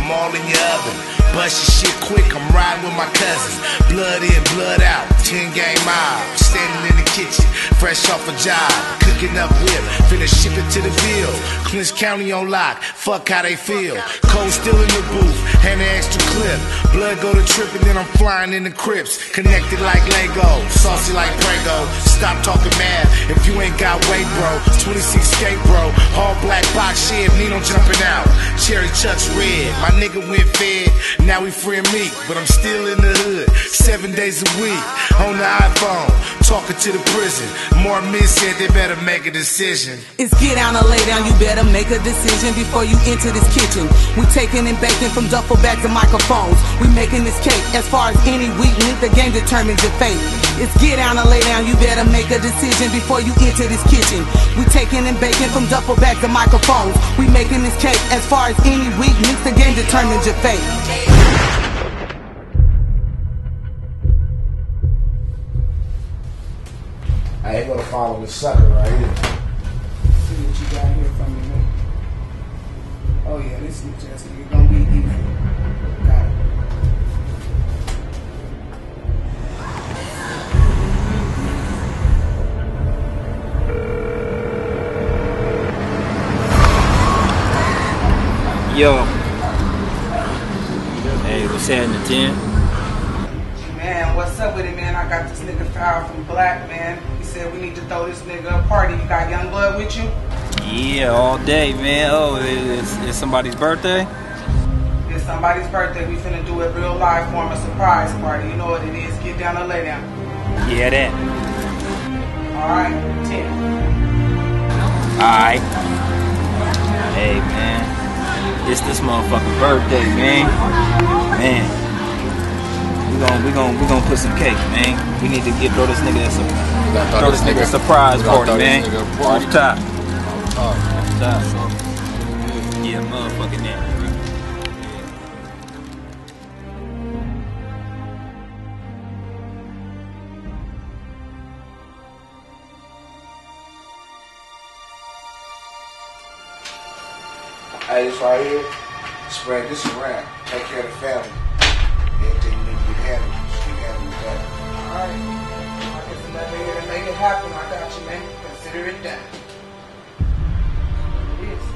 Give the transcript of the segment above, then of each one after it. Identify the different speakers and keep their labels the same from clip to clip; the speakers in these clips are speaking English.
Speaker 1: I'm all in your oven. Bust your shit quick, I'm riding with my cousins. Blood in, blood out, 10 game mob. Standing in the kitchen, fresh off a job. Cooking up whip, finna ship it to the Ville. Clinch County on lock, fuck how they feel. Cole still in the booth, hand an extra clip. Blood go to tripping, then I'm flying in the Crips. Connected like Lego, saucy like Prego. Stop talking mad if you ain't got weight, bro. 26 skate, bro. All black box shit, Nino jumping out. Cherry Chuck's red, my nigga went fed. Now we free and meek, but I'm still in the hood 7 days a week, on the iPhone, talking to the prison. More men said they better make a decision.
Speaker 2: It's get down or lay down, you better make a decision before you enter this kitchen. We taking and baking from duffel bags to microphones. We making this cake, as far as any weak link, the game determines your fate. It's get down or lay down, you better make a decision before you enter this kitchen. We taking and baking from duffel bags to microphones. We making this cake, as far as any weak link, the game determines your fate.
Speaker 1: I ain't gonna follow this sucker right here.
Speaker 2: See what you got here from me, man. Oh yeah, this is just you're gonna be easy. Got
Speaker 3: it. Yo. Hey, what's happening, Tim?
Speaker 2: Man, what's up with it, man? I got this nigga foul from Black, man. He said we need to throw this nigga a party. You got young blood with you?
Speaker 3: Yeah, all day, man. Oh, it's somebody's birthday?
Speaker 2: It's somebody's birthday. We finna do it real live for him, a surprise party. You know what it is. Get down or lay down.
Speaker 3: Yeah, that.
Speaker 2: Alright, 10.
Speaker 3: Alright. Hey, man. It's this motherfucking birthday, man. Man. We gonna put some cake, man. We need to throw this nigga a surprise party, man. Off top. Off top. Yeah, motherfucking that.
Speaker 1: Hey, this right here, spread this around. Take care of the family. Anything you need to get handled, just get handled with that.
Speaker 2: Alright. I guess another here to make it happen. I got you, man. Consider it done. It is.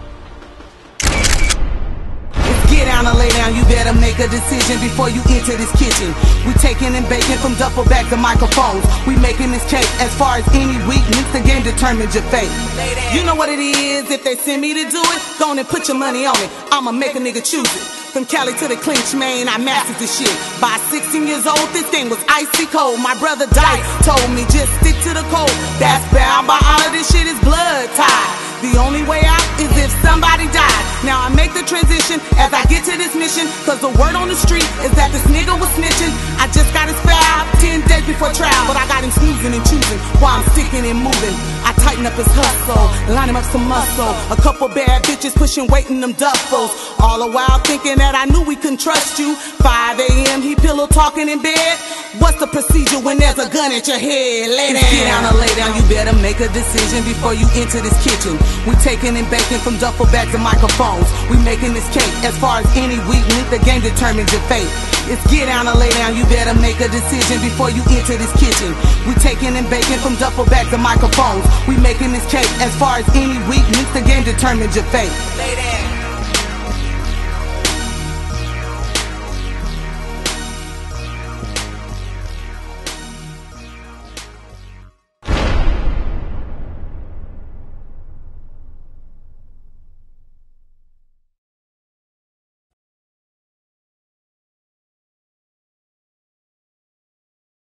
Speaker 2: Get down or lay down, you better make a decision before you enter this kitchen. We taking and baking from duffel bags to microphones. We making this cake, as far as any weak links, the game determines your fate. You know what it is, if they send me to do it, go on and put your money on it. I'ma make a nigga choose it. From Cali to the clinch, man, I mastered this shit. By 16 years old, this thing was icy cold. My brother Dyke told me, just stick to the code. That's bound by all of this shit is blood tied. The only way out is if somebody died. Now I make the transition as I get to this mission, cause the word on the street is that this nigga was snitching. I just got his foul 10 days before trial, but I got him snoozing and choosing while I'm sticking and moving. I tighten up his hustle, line him up some muscle. A couple bad bitches pushing weight in them duffels. All the while thinking that I knew we couldn't trust you. 5 a.m. he pillow talking in bed. What's the procedure when there's a gun at your head? Lay down. Get down or lay down, you better make a decision before you enter this kitchen. We taking and baking from duffel bags to microphones. We making this cake, as far as any weak link, the game determines your fate. It's get down or lay down, you better make a decision before you enter this kitchen. We taking and baking from duffel bags to microphones. We making this cake, as far as any weak link, the game determines your fate. Lay down.